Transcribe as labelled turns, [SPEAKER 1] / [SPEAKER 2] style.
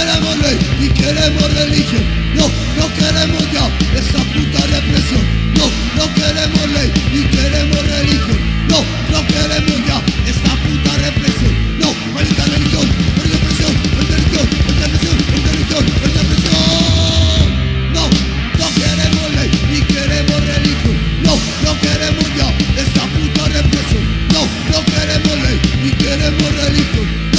[SPEAKER 1] queremos ley ni queremos religión. No, no queremos ya esa puta represión. No, no queremos ley ni queremos religión. No, no queremos ya esa puta represión. No, maldita religión, maldita represión, maldita religión, maldita represión, maldita religión, maldita represión. No, no queremos ley ni queremos religión. No, no queremos ya esa puta represión. No, no queremos ley ni queremos religión.